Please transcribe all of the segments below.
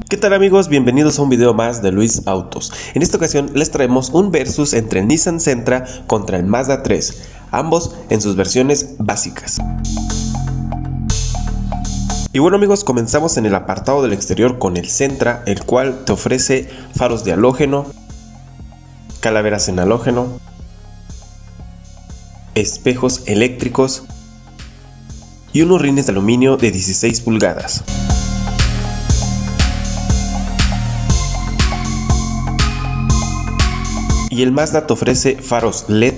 ¿Qué tal amigos? Bienvenidos a un video más de Luis Autos. En esta ocasión les traemos un versus entre el Nissan Sentra contra el Mazda 3, ambos en sus versiones básicas. Y bueno amigos, comenzamos en el apartado del exterior con el Sentra, el cual te ofrece faros de halógeno, calaveras en halógeno, espejos eléctricos y unos rines de aluminio de 16 pulgadas. Y el Mazda te ofrece faros LED,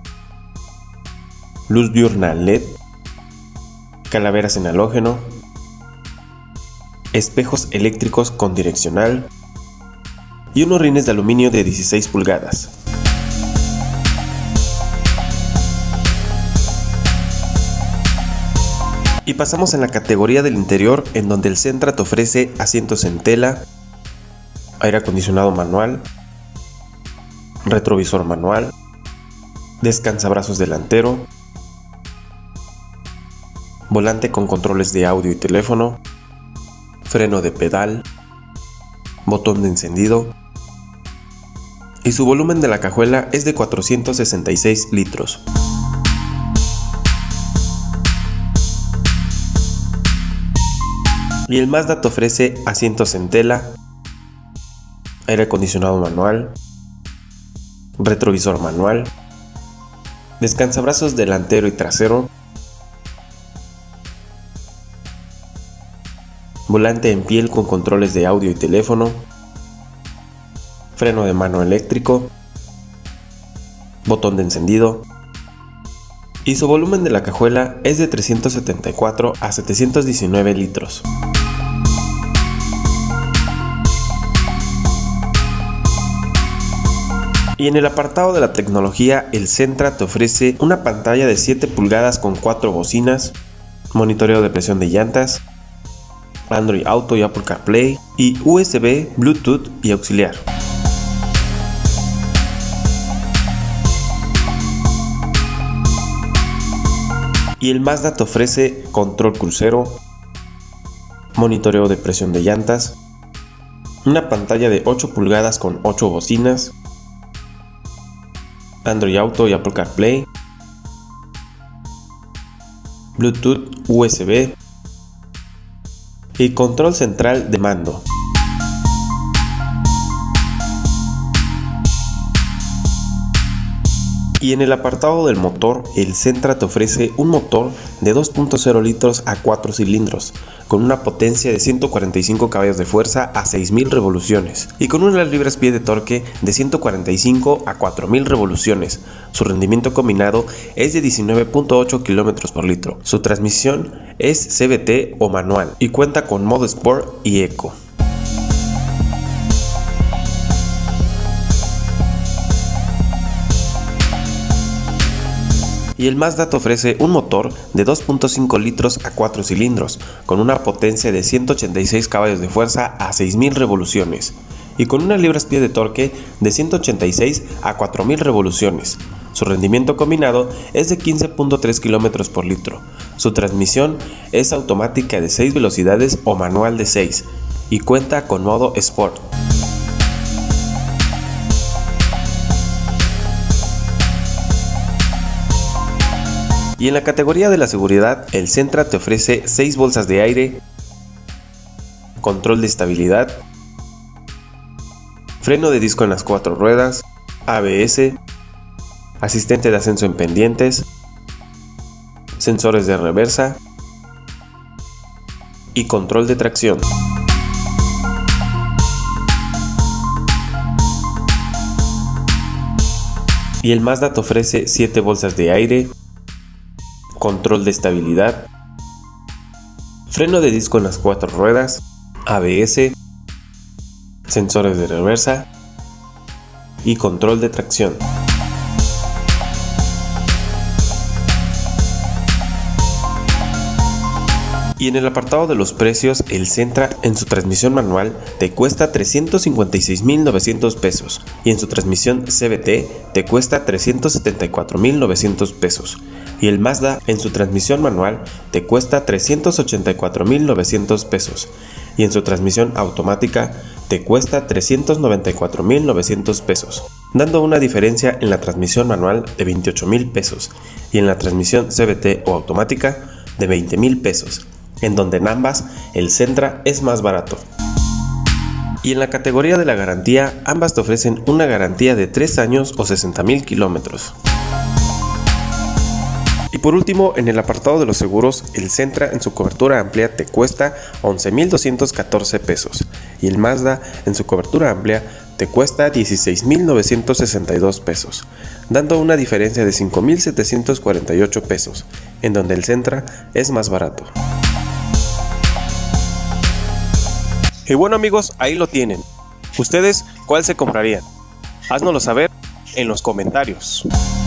luz diurna LED, calaveras en halógeno, espejos eléctricos con direccional y unos rines de aluminio de 16 pulgadas. Y pasamos en la categoría del interior, en donde el Sentra te ofrece asientos en tela, aire acondicionado manual, retrovisor manual, descansabrazos delantero, volante con controles de audio y teléfono, freno de pedal, botón de encendido, y su volumen de la cajuela es de 466 litros. Y el Mazda te ofrece asientos en tela, aire acondicionado manual, retrovisor manual, descansabrazos delantero y trasero, volante en piel con controles de audio y teléfono, freno de mano eléctrico, botón de encendido, y su volumen de la cajuela es de 374 a 719 litros. Y en el apartado de la tecnología, el Sentra te ofrece una pantalla de 7 pulgadas con 4 bocinas, monitoreo de presión de llantas, Android Auto y Apple CarPlay, y USB, Bluetooth y auxiliar. Y el Mazda te ofrece control crucero, monitoreo de presión de llantas, una pantalla de 8 pulgadas con 8 bocinas, Android Auto y Apple CarPlay, Bluetooth, USB y control central de mando. Y en el apartado del motor, el Sentra te ofrece un motor de 2.0 litros a 4 cilindros, con una potencia de 145 caballos de fuerza a 6000 revoluciones y con unas libras-pie de torque de 145 a 4000 revoluciones. Su rendimiento combinado es de 19.8 km por litro. Su transmisión es CVT o manual y cuenta con modo Sport y Eco. Y el Mazda te ofrece un motor de 2.5 litros a 4 cilindros, con una potencia de 186 caballos de fuerza a 6000 revoluciones, y con unas libras-pie de torque de 186 a 4000 revoluciones. Su rendimiento combinado es de 15.3 km por litro. Su transmisión es automática de 6 velocidades o manual de 6, y cuenta con modo Sport. Y en la categoría de la seguridad, el Sentra te ofrece 6 bolsas de aire, control de estabilidad, freno de disco en las 4 ruedas, ABS, asistente de ascenso en pendientes, sensores de reversa y control de tracción. Y el Mazda te ofrece 7 bolsas de aire, control de estabilidad, freno de disco en las 4 ruedas, ABS, sensores de reversa y control de tracción. Y en el apartado de los precios, el Sentra en su transmisión manual te cuesta 356.900 pesos y en su transmisión CVT te cuesta 374.900 pesos. Y el Mazda en su transmisión manual te cuesta 384.900 pesos. y en su transmisión automática te cuesta 394,900 pesos, dando una diferencia en la transmisión manual de 28,000 pesos y en la transmisión CVT o automática de 20,000 pesos, en donde en ambas el Sentra es más barato. Y en la categoría de la garantía, ambas te ofrecen una garantía de 3 años o 60,000 kilómetros. Y por último, en el apartado de los seguros, el Sentra en su cobertura amplia te cuesta 11,214 pesos y el Mazda en su cobertura amplia te cuesta 16,962 pesos, dando una diferencia de 5,748 pesos, en donde el Sentra es más barato. Y bueno amigos, ahí lo tienen. ¿Ustedes cuál se comprarían? Háznoslo saber en los comentarios.